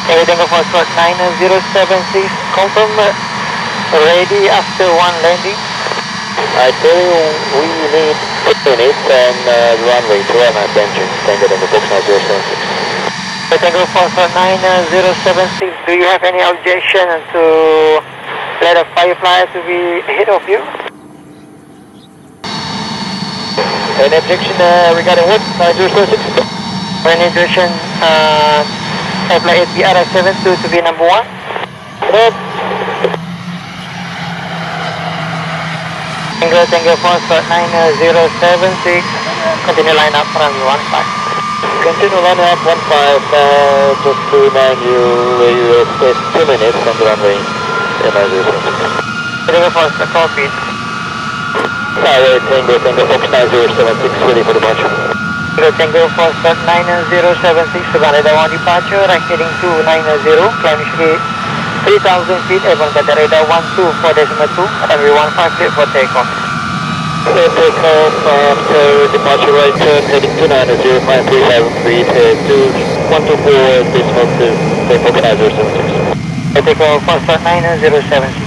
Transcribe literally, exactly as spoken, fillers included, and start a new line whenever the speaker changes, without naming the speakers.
A Tango Foxtrot nine zero seven six, confirm ready after one landing.
I tell you, we need minutes and uh, runway to run attention. Tango Tango Fox nine zero seven six.
A Tango Foxtrot nine zero seven six, do you have any objection to let a Firefly to be ahead of you?
Any objection uh, regarding what? nine zero seven six?
Any objection, uh, flight eight B R A seven two to be number one?
No.
Tango Tango Foxtrot nine zero seven six, continue line up runway one five.
Continue line up one five, uh, just to remind you, you will stay two minutes on the runway nine zero seven six.
Tango Foxtrot, copy.
Tower Tango Tango Fox nine zero seven six, ready for departure.
Tango Tango Foxtrot nine zero seven six, Subang radar one departure, right heading two nine zero, climb initially three thousand feet, everyone got the radar one two four decimal two, runway one five clear for takeoff.
Clear takeoff after departure right turn, heading two nine zero, five three thousand feet, head to one two four decimal two, takeoff nine zero seven six.
Takeoff Foxtrot nine zero seven six.